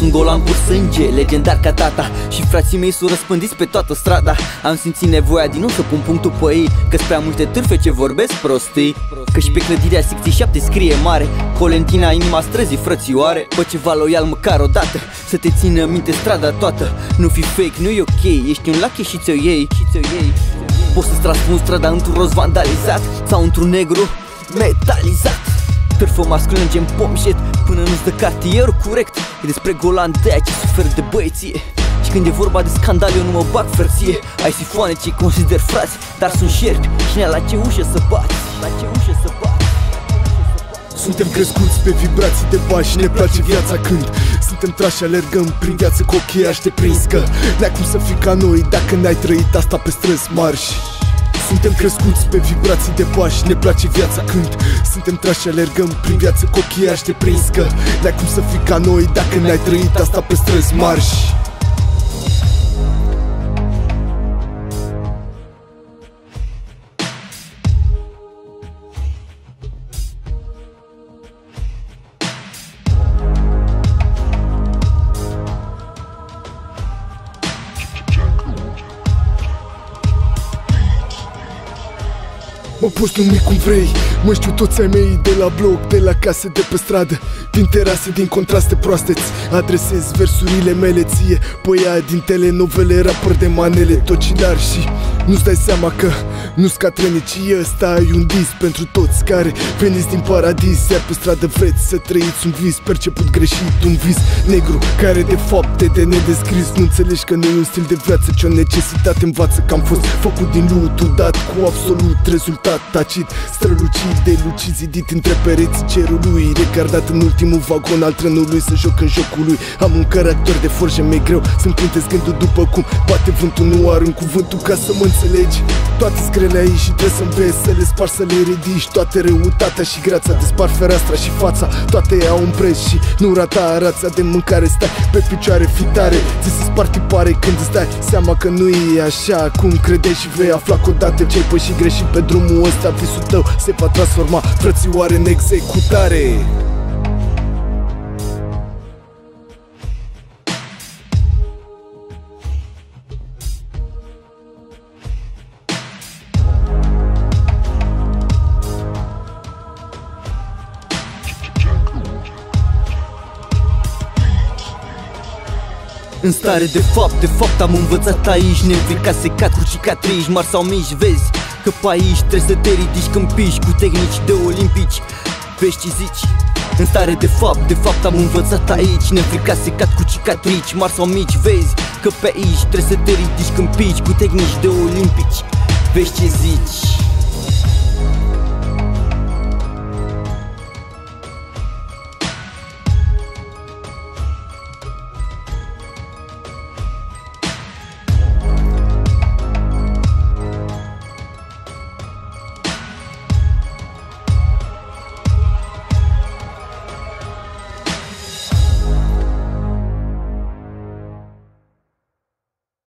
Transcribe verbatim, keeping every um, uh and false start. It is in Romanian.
un golan cu sânge, legendar ca tata. Și frații mei s-au răspândiți pe toată strada. Am simțit nevoia din nou să pun punctul pe ei, că-s prea multe târfe ce vorbesc prostii. Că și pe clădirea secției șapte scrie mare: Colentina, inima străzii, frățioare. Bă, ceva loial măcar odată, să te țină minte strada toată. Nu fi fake, nu e ok, ești un lache și ți-o iei. Poți să-ți transformi strada într-un roz vandalizat sau într-un negru metalizat. Târfă masculină gen pomșet, până nu-ți dă cartierul corect. E despre golan de aia ce suferi de băieție. Și când e vorba de scandal eu nu mă bag frăție. Ai sifoane ce-i consider frați, dar sunt șerpi și nea la ce ușă să bați. La ce ușă să bați. Suntem crescuți pe vibrații de bași și ne place viața când suntem trași, alergăm prin viață cu ochii aș te prins. Că n-ai cum să fii ca noi dacă n-ai trăit asta pe străzi mari. Suntem crescuți pe vibrații de bași, ne place viața când suntem trași și alergăm prin viață cu ochii aș te prins. Că n-ai cum să fii ca noi dacă n-ai trăit asta pe străzi mari. Mă poți numi cum vrei, mă știu toți ai mei de la bloc, de la case, de pe stradă, din terase, din contraste proaste-ți adresez versurile mele ție, păia din telenovele, rapăr de manele, tocilar. Și nu-ți dai seama că nu-ți ca trenicii, ăsta e un dis pentru toți care veniți din paradis. Iar pe stradă vreți să trăiți un vis perceput greșit, un vis negru care de fapt e de nedescris. Nu înțelegi că nu e un stil de viață, ci o necesitate. Învață că am fost făcut din lutul dat cu absolut rezultat tacit, strălucit de lucid, zidit între pereții cerului, regardat în ultimul vagon al trenului, să joc în jocul lui. Am un caracter de forjă, mi-e greu să-mi printez gândul după cum bate vântul, nu arunc cuvântul ca să mă înțelegi. Toate screle aici și trebuie să înveți să le spari, să le ridici. Toate răutatea și greața, despar fereastra și fața, toate au un preț și nu rata rația de mâncare. Stai pe picioare, fi tare, ți se spar tipare când îți dai seama că nu e așa cum credeai și vei afla că odată ce ai pășit greșit pe drumul ăsta, visul tău se va transforma, frățioare, în executare. În stare de fapt, de fapt am învățat aici, neînfricat, secat cu cicatrici mari sau mici. Vezi că pe aici trebuie să te ridici când piși cu tehnici de olimpici. Vezi ce zici? În stare de fapt, de fapt am învățat aici, neînfricat, secat cu cicatrici mari sau mici. Vezi că pe aici trebuie să te ridici când piși cu tehnici de olimpici. Vezi ce zici?